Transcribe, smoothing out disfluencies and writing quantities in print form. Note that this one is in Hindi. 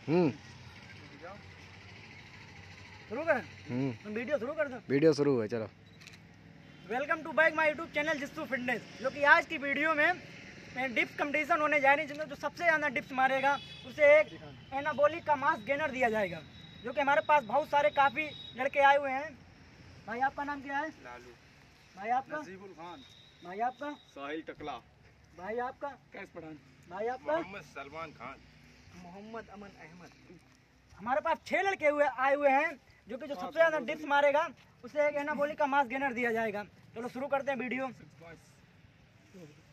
शुरू कर। वीडियो शुरू कर दो। वीडियो शुरू है, चलो। Welcome to back my YouTube channel जिस्तू फिटनेस। जो कि आज की वीडियो में डिप्स कंपटीशन होने जा रही है, जिसमें जो सबसे ज़्यादा डिप्स मारेगा उसे एक एनाबॉलिक का मास गेनर दिया जाएगा। जो कि हमारे पास बहुत सारे काफ़ी लड़के आए हुए हैं। भाई आपका नाम क्या है? लालू। भाई आपका? नसीबुल खान। भाई आपका? साहिल टकला। भाई आपका? कैस पठान। भाई आपका? मोहम्मद सलमान खान। मोहम्मद अमन अहमद। हमारे पास 6 लड़के आए हुए हैं, जो कि जो सबसे ज़्यादा डिप्स मारेगा उसे एक एनाबॉलिक का मास गेनर दिया जाएगा। चलो शुरू करते हैं वीडियो।